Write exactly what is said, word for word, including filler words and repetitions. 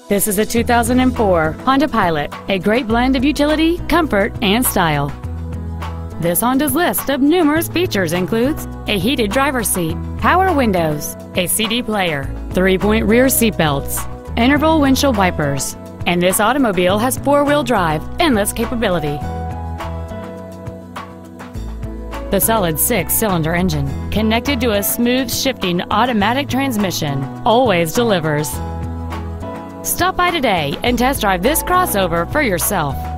This is a two thousand four Honda Pilot, a great blend of utility, comfort, and style. This Honda's list of numerous features includes a heated driver's seat, power windows, a C D player, three-point rear seat belts, interval windshield wipers, and this automobile has four-wheel drive, endless capability. The solid six-cylinder engine, connected to a smooth shifting automatic transmission, always delivers. Stop by today and test drive this crossover for yourself.